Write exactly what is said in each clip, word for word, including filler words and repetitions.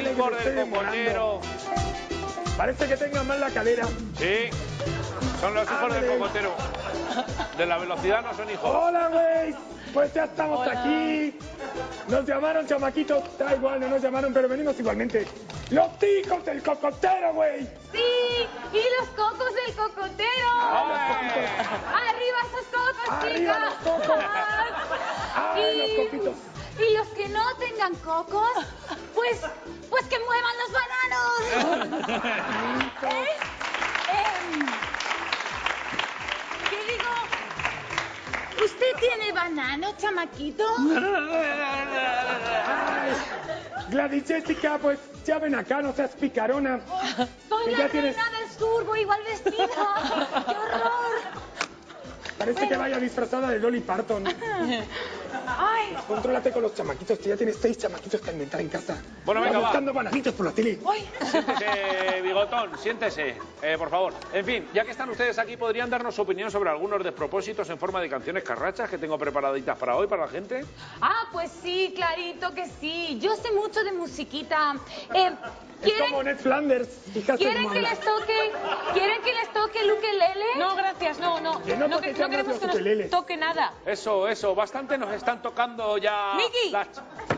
hijos del cocotero. Parece que tengan mal la cadera. Sí, son los hijos del cocotero. De la velocidad no son hijos. Hola, güey. Pues ya estamos Hola. aquí. Nos llamaron, chamaquitos. Da igual, no nos llamaron, pero venimos igualmente. Los hijos del cocotero, güey. Sí, y los cocos del cocotero. ¡Ay! Arriba esos cocos, Arriba chicas. los cocos. Ay, los coquitos. Y los que no tengan cocos, pues, pues que muevan los bananos. ¿Eh? Em, ¿Qué digo? ¿Usted tiene banano, chamaquito? Ay, Gladys Jessica, pues ya ven acá, no seas picarona. Soy Que la ya reina tienes- del sur, voy igual vestida. ¡Qué horror! Parece que vaya disfrazada de Dolly Parton. Ay, Contrólate con los chamaquitos, que ya tienes seis chamaquitos que alimentar en casa. Bueno, venga, Están va. buscando bananitos por la tele. Siéntese, bigotón, siéntese, eh, por favor. En fin, ya que están ustedes aquí, ¿podrían darnos su opinión sobre algunos despropósitos en forma de canciones carrachas que tengo preparaditas para hoy, para la gente? ah, pues sí, clarito que sí. Yo sé mucho de musiquita. Eh, Es ¿quieren, como Ned Flanders. Fíjate ¿quieren cómo que habla. les toque, ¿quieren que les toque el ukelele? No, gracias, no, no. Que no No, toque que- no llamas queremos los que nos ukeleles. toque nada. Eso, eso, bastante nos están tocando ya... Miki. las-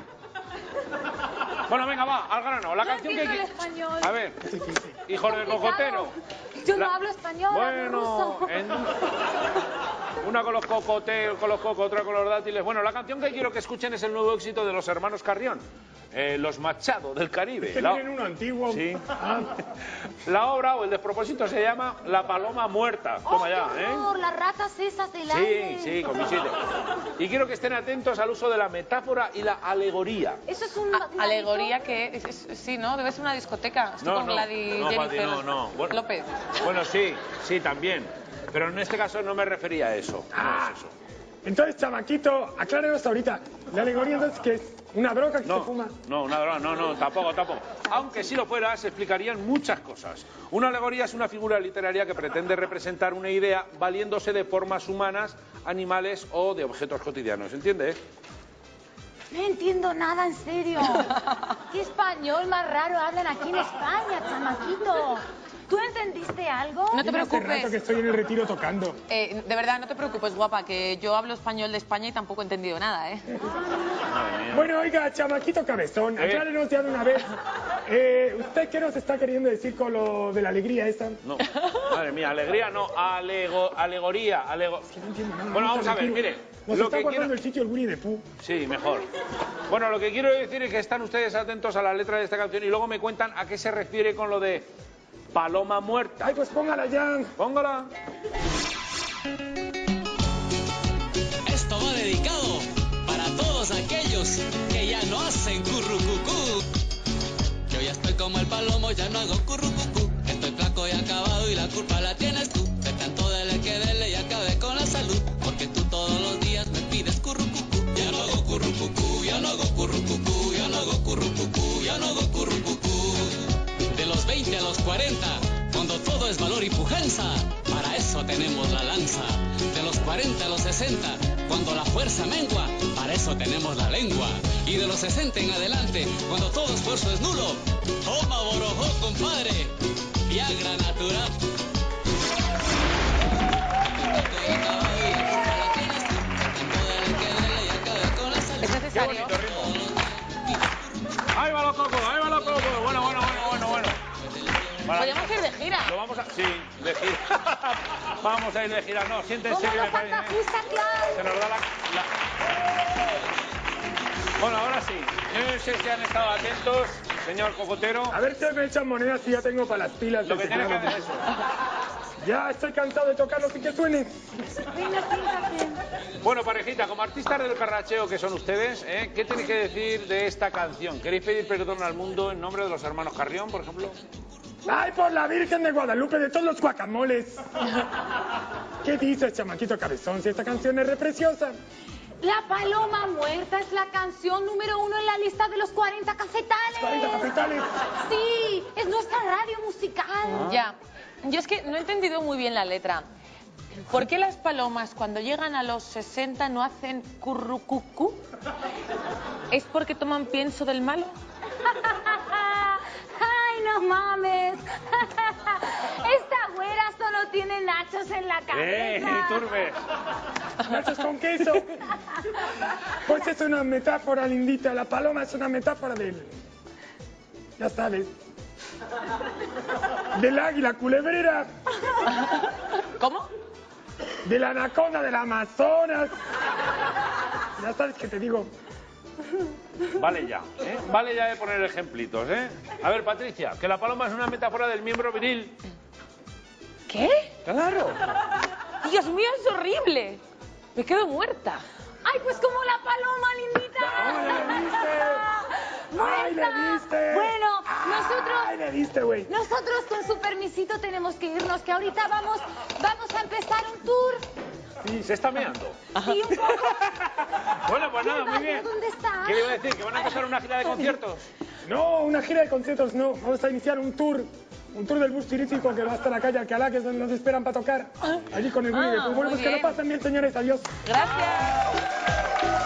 Bueno, venga, va, al grano. La No canción que... entiendo el español. A ver, Es difícil. hijos del cocotero. Yo no La- hablo español, hablo Bueno, ruso. en- una con los cocoteros, con los cocos, otra con los dátiles. Bueno, la canción que quiero que escuchen es el nuevo éxito de los hermanos Carrión, eh, Los Machado del Caribe. Que La- tienen uno antiguo. Sí. Ah, La obra o el despropósito se llama La Paloma Muerta. ¡Oh, Toma qué ya, ¿eh? horror! Las ratas esas del Sí, aire. sí, con billete. Y quiero que estén atentos al uso de la metáfora y la alegoría. Eso es un... A- un alegoría que es, es- sí, ¿no? Debe ser una discoteca. Estoy con Gladys no, Jennifer Pati, no, no. Bueno, López. Bueno, sí, sí, también. Pero en este caso no me refería a eso. No es eso. entonces, chamaquito, aclárenos ahorita. La alegoría entonces que es una droga que No, se fuma. no, una droga, no, no, tampoco, tampoco. Aunque si lo fuera, se explicarían muchas cosas. Una alegoría es una figura literaria que pretende representar una idea valiéndose de formas humanas, animales o de objetos cotidianos, ¿entiendes? No entiendo nada, en serio. ¿Qué español más raro hablan aquí en España, chamaquito? ¿Tú entendiste algo? No te Dile hace rato que preocupes. estoy en el retiro tocando. Eh, de verdad, no te preocupes, guapa, que yo hablo español de España y tampoco he entendido nada, ¿eh? Madre mía. Bueno, oiga, chamaquito cabezón, ¿Eh? aclárenos ya de una vez. Eh, ¿Usted qué nos está queriendo decir con lo de la alegría esa? No, madre mía, alegría no, alego, alegoría, alego... No entiendo nada. Bueno, vamos a ver, Retiro. mire, Nos lo está que guardando quiero... el sitio el Winnie the Pooh. Sí, mejor. Bueno, lo que quiero decir es que están ustedes atentos a la letra de esta canción y luego me cuentan a qué se refiere con lo de paloma muerta. Ay, pues póngala ya. Póngala. Esto va dedicado para todos aquellos que ya no hacen currucucú. Yo ya estoy como el palomo, ya no hago currucucú. Estoy flaco y acabado y la culpa la tienes tú. De tanto dele que dele y acabé con la salud. Porque tú todos los días me pides currucucú. Ya no hago currucucú, ya no hago currucucú, ya no hago currucucú, ya no hago currucucú. De los veinte a los cuarenta, cuando todo es valor y pujanza, para eso tenemos la lanza. De los cuarenta a los sesenta, cuando la fuerza mengua, para eso tenemos la lengua. Y de los sesenta en adelante, cuando todo esfuerzo es nulo, toma borojó, compadre, Viagra natural. ¿Es necesario? Qué bonito ritmo. Ahí va los cocos, ahí va los cocos. Bueno, bueno, bueno, bueno, bueno. Para- Podríamos ir de gira. Lo vamos a... Sí, de gira. Vamos a ir de gira. No, siéntense ¿Cómo que lo me parece... canta Justa Clan? Se nos da la, la- Bueno, ahora sí. No sé si han estado atentos, señor cocotero. A ver si me echan monedas si ya tengo para las pilas. Lo del que tiene que teclado. hacer es eso. Ya estoy cansado de tocarlo sin que suene. Venga, siéntate. Bueno, parejita, como artistas del carracheo que son ustedes, ¿eh? ¿Qué tiene que decir de esta canción? ¿Queréis pedir perdón al mundo en nombre de los hermanos Carrión, por ejemplo? ¡Ay, por la Virgen de Guadalupe de todos los guacamoles! ¿Qué dices, chamaquito cabezón? Si esta canción es re preciosa. La Paloma Muerta es la canción número uno en la lista de los cuarenta cafetales. cuarenta capitales. Sí, es nuestra radio musical. Ya. Yo es que no he entendido muy bien la letra. ¿Por qué las palomas cuando llegan a los sesenta no hacen currucucú? ¿Es porque toman pienso del malo? no mames. Esta güera solo tiene nachos en la ¡Eh, cabeza. Iturbe! ¿Nachos con queso? Pues es una metáfora, lindita. La paloma es una metáfora del... Ya sabes. Del águila culebrera. ¿Cómo? De la anaconda del Amazonas. Ya sabes que te digo. Vale ya, ¿eh? Vale ya de poner ejemplitos, ¿eh? A ver, Patricia, que la paloma es una metáfora del miembro viril. ¿Qué? ¡Claro! Dios mío, es horrible. Me quedo muerta. Ay, pues como la paloma, lindita. ¡Ay, le diste! ¡Ay, le Muerta. diste! Bueno, nosotros... ¡Ay, le diste, güey! Nosotros con su permisito tenemos que irnos, que ahorita vamos, vamos a empezar un tour. Sí, se está meando. Sí, un poco. Bueno, pues nada, muy bien. ¿Dónde está? ¿Qué le iba a decir? ¿Que van a empezar una gira de conciertos? No, una gira de conciertos no. Vamos a iniciar un tour. Un tour del bus turístico que va hasta la calle Alcalá, que es donde nos esperan para tocar. Allí con el Willy. Ah, Bueno, muy pues que lo bien. pasen bien, señores. Adiós. Gracias.